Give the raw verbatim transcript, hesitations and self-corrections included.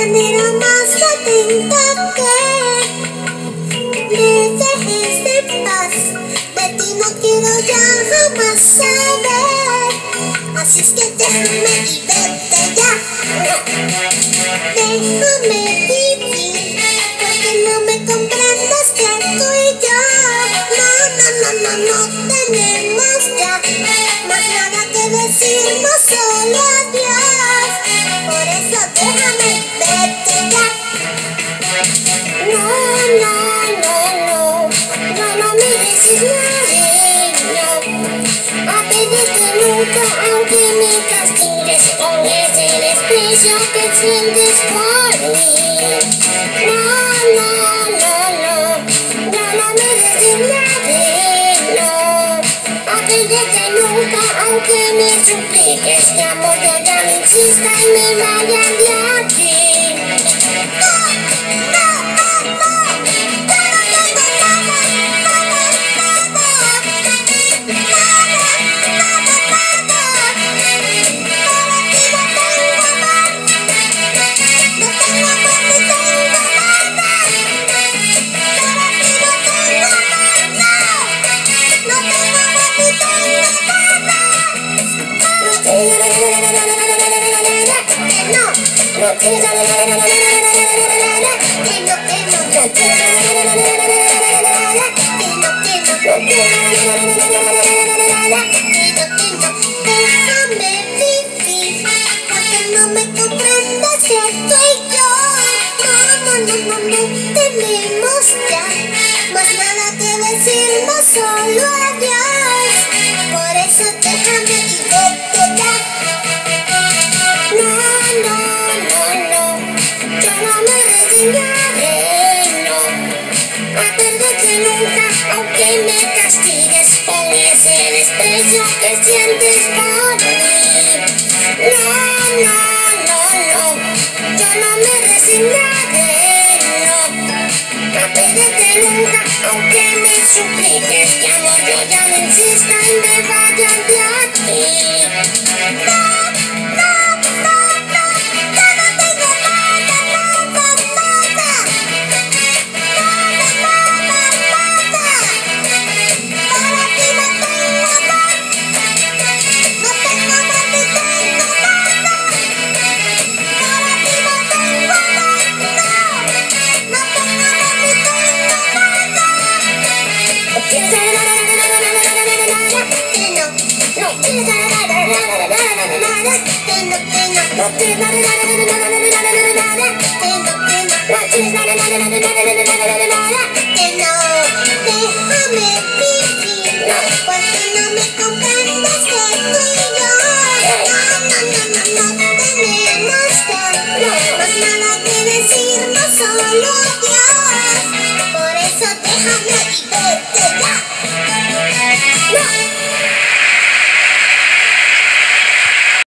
manera más atenta que me dejes en paz. De ti no quiero ya jamás saber, así es que déjame y vete ya. Déjame vivir, porque no me comprendes que tú y yo no, no, no, no, no tenemos ya más nada que decirnos, solo adiós. Por eso déjame y vete ya. No, no, no, no, no, no me designaré, no, a pedirte nunca, aunque me castigues con ese desprecio que sientes por mí. No, no, no, no, no, no me designaré, no, a pedirte nunca, aunque me supliques de amor, yo ya no insista y me vaya de aquí. No tienes la la la la la la la la que no que no no tienes la la la la la la la que no que no no tienes la la la la la la que no que no. Déjame vivir, porque no me comprendes que tú y yo no, no, no, no, no tenemos ya más nada que decirnos, solo adiós. Por eso déjame y vete ya. No, no, a perderte nunca, aunque me castigues con ese desprecio que sientes por mí. No, no, no, no, yo no me resignaré, no, a perderte nunca, aunque me supliques que amor, yo ya no insista y me vaya de aquí. No. No